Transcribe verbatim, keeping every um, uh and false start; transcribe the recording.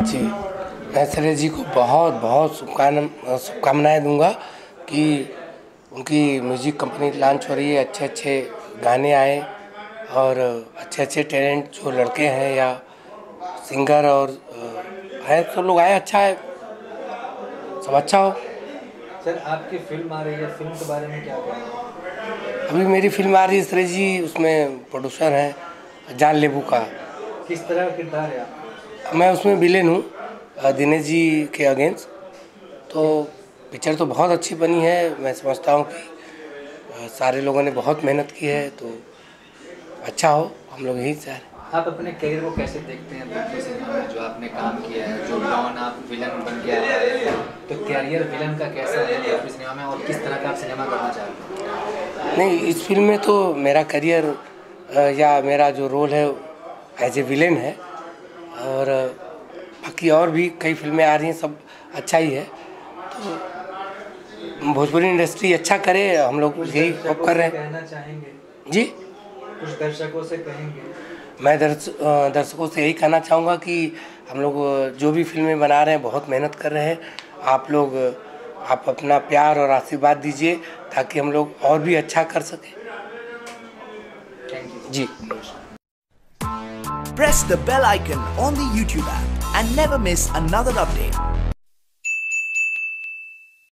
जी, मैं शैलेश जी को बहुत बहुत शुभकामना शुभकामनाएँ दूंगा कि उनकी म्यूज़िक कंपनी लॉन्च हो रही है, अच्छे अच्छे गाने आए और अच्छे अच्छे टैलेंट जो लड़के हैं या सिंगर और है सब लोग आए, अच्छा है, सब अच्छा हो। सर आपकी फिल्म आ रही है, फिल्म के बारे में क्या कहना? अभी मेरी फिल्म आ रही है शैलेश जी, उसमें प्रोड्यूसर हैं जान लेबू का। किस तरह का किरदार है आपका? मैं उसमें विलेन हूँ दिनेश जी के अगेंस्ट। तो पिक्चर तो बहुत अच्छी बनी है, मैं समझता हूँ कि सारे लोगों ने बहुत मेहनत की है, तो अच्छा हो, हम लोग यही चाह रहे हैं। आप अपने करियर को कैसे देखते हैं भोजपुरी सिनेमा में, जो आपने काम किया है, जो डॉन आप विलन बन के आए हैं, तो करियर विलन का कैसा है भोजपुरी सिनेमा में और किस तरह का आप सिनेमा करना चाहते हैं? नहीं, इस फिल्म में तो मेरा करियर या मेरा जो रोल है एज ए विलेन है, और बाकी और भी कई फिल्में आ रही हैं, सब अच्छा ही है। तो भोजपुरी इंडस्ट्री अच्छा करे, हम लोग यही होप कर रहे हैं। कहना चाहेंगे जी, कुछ दर्शकों से कहेंगे? मैं दर्श दर्शकों से यही कहना चाहूँगा कि हम लोग जो भी फिल्में बना रहे हैं बहुत मेहनत कर रहे हैं। आप लोग आप अपना प्यार और आशीर्वाद दीजिए ताकि हम लोग और भी अच्छा कर सकें। थैंक यू जी। Press the bell icon on the YouTube app and never miss another update.